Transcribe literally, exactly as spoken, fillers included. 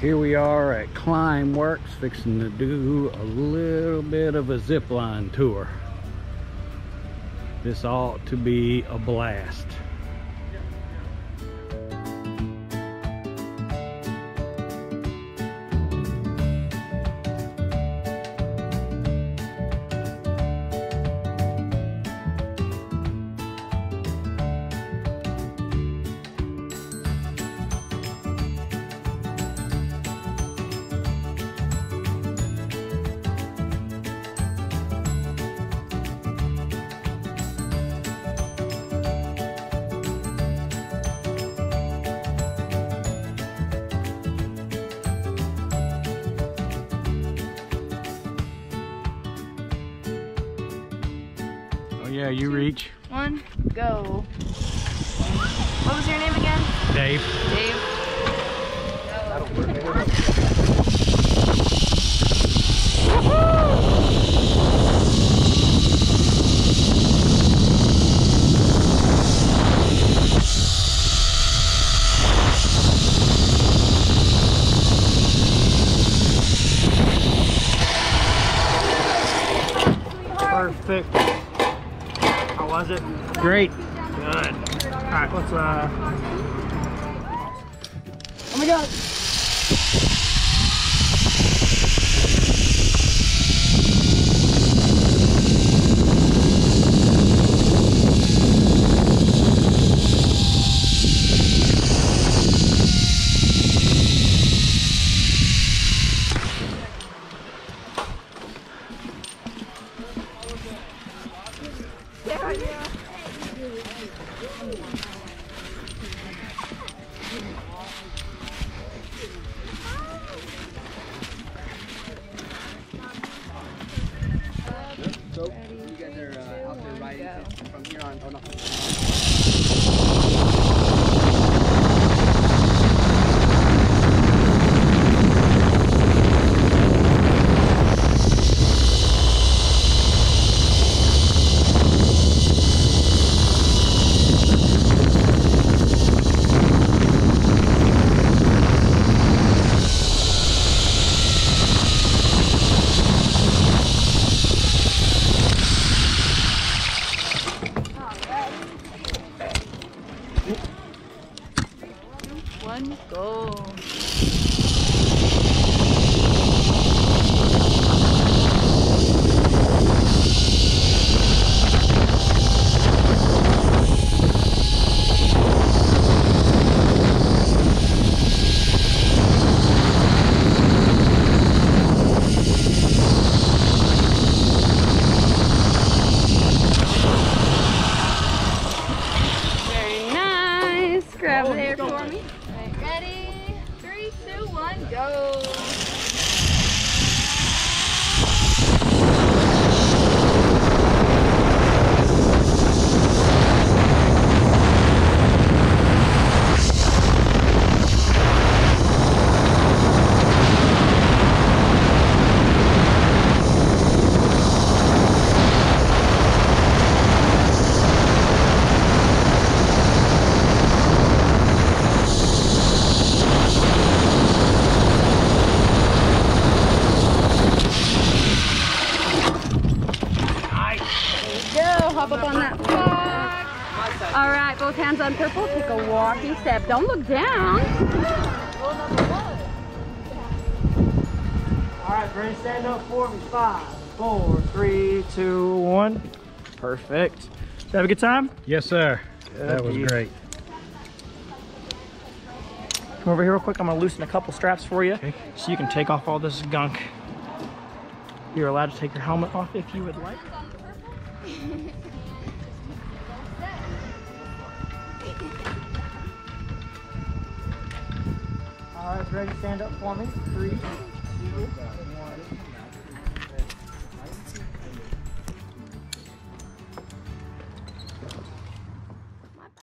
Here we are at Climbworks, fixing to do a little bit of a zip line tour. This ought to be a blast. Yeah, you reach. One, go. What was your name again? Dave. Dave. Perfect. How was it? Great. Good. Alright, let's uh oh my god! So, you guys are uh, out there riding from here on. Oh, no. One, go. Very nice. Grab Oh, there go. for me. Right, ready? Three, two, one, go. Hop up on that block. All right, both hands on purple. Take a walking step. Don't look down. All right, Brandon, stand up for me. Five, four, three, two, one. Perfect. Did you have a good time? Yes, sir. Good That was deal. great. Come over here real quick. I'm gonna loosen a couple straps for you, Okay. so you can take off all this gunk. You're allowed to take your helmet off if you would like. All right, ready? Stand up for me. Three, two, one.